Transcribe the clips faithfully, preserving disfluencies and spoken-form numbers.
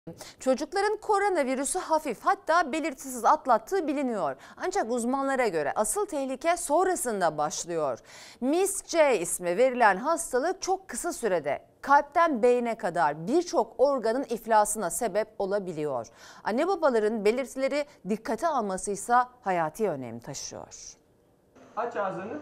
Çocukların koronavirüsü hafif, hatta belirtisiz atlattığı biliniyor. Ancak uzmanlara göre asıl tehlike sonrasında başlıyor. Miss C ismi verilen hastalık çok kısa sürede kalpten beyne kadar birçok organın iflasına sebep olabiliyor. Anne babaların belirtileri dikkate almasıysa hayati önem taşıyor. Aç ağzını.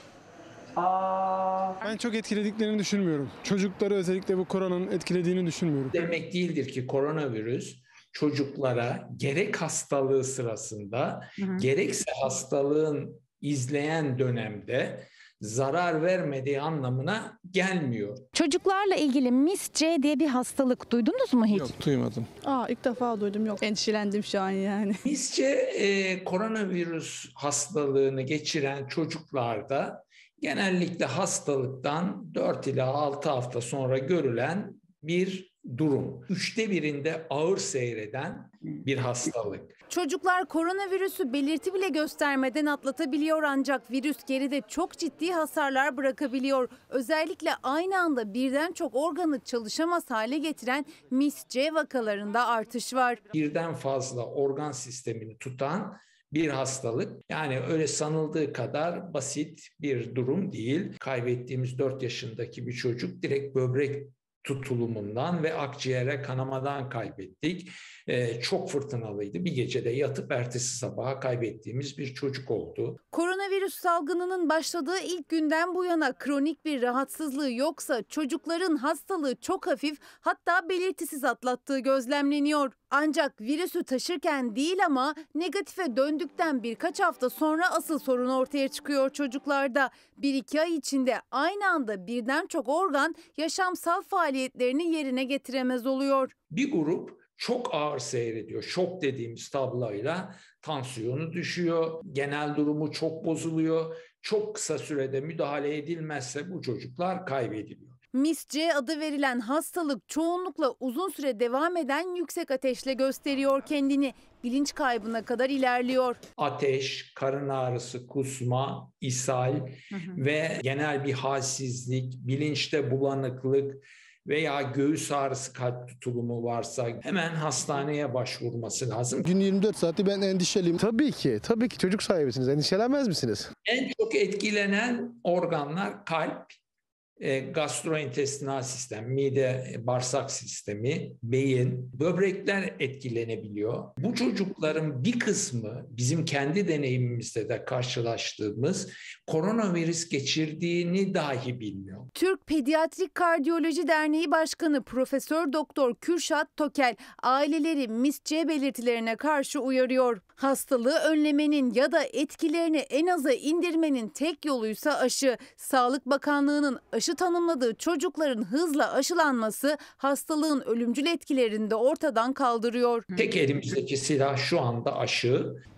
Aa. Ben çok etkilediklerini düşünmüyorum. Çocukları özellikle bu koronanın etkilediğini düşünmüyorum. Demek değildir ki koronavirüs çocuklara gerek hastalığı sırasında hı hı. gerekse hastalığın izleyen dönemde zarar vermediği anlamına gelmiyor. Çocuklarla ilgili Miss C diye bir hastalık duydunuz mu hiç? Yok, duymadım. Aa, ilk defa duydum, yok. Endişelendim şu an yani. Miss C e, koronavirüs hastalığını geçiren çocuklarda genellikle hastalıktan dört ila altı hafta sonra görülen bir durum. Üçte birinde ağır seyreden bir hastalık. Çocuklar koronavirüsü belirti bile göstermeden atlatabiliyor, ancak virüs geride çok ciddi hasarlar bırakabiliyor. Özellikle aynı anda birden çok organı çalışamaz hale getiren Miss C vakalarında artış var. Birden fazla organ sistemini tutan bir hastalık. Yani öyle sanıldığı kadar basit bir durum değil. Kaybettiğimiz dört yaşındaki bir çocuk direkt böbrek tutulumundan ve akciğere kanamadan kaybettik. Ee, çok fırtınalıydı. Bir gecede yatıp ertesi sabaha kaybettiğimiz bir çocuk oldu. Koronavirüs salgınının başladığı ilk günden bu yana kronik bir rahatsızlığı yoksa çocukların hastalığı çok hafif, hatta belirtisiz atlattığı gözlemleniyor. Ancak virüsü taşırken değil ama negatife döndükten birkaç hafta sonra asıl sorun ortaya çıkıyor çocuklarda. bir iki ay içinde aynı anda birden çok organ yaşamsal faaliyetlerini yerine getiremez oluyor. Bir grup çok ağır seyrediyor. Şok dediğimiz tabloyla tansiyonu düşüyor, genel durumu çok bozuluyor. Çok kısa sürede müdahale edilmezse bu çocuklar kaybediliyor. Miss C adı verilen hastalık çoğunlukla uzun süre devam eden yüksek ateşle gösteriyor kendini. Bilinç kaybına kadar ilerliyor. Ateş, karın ağrısı, kusma, ishal hı hı. ve genel bir halsizlik, bilinçte bulanıklık veya göğüs ağrısı, kalp tutulumu varsa hemen hastaneye başvurması lazım. Gün yirmi dört saati ben endişeliyim. Tabii ki, tabii ki çocuk sahibisiniz. Endişelenmez misiniz? En çok etkilenen organlar kalp, E, gastrointestinal sistem, mide, bağırsak sistemi, beyin, böbrekler etkilenebiliyor. Bu çocukların bir kısmı bizim kendi deneyimimizde de karşılaştığımız koronavirüs geçirdiğini dahi bilmiyor. Türk Pediatrik Kardiyoloji Derneği Başkanı Profesör Doktor Kürşat Tokel aileleri Miss C belirtilerine karşı uyarıyor. Hastalığı önlemenin ya da etkilerini en aza indirmenin tek yoluysa aşı. Sağlık Bakanlığı'nın aşı tanımladığı çocukların hızla aşılanması hastalığın ölümcül etkilerini de ortadan kaldırıyor. Tek elimizdeki silah şu anda aşı.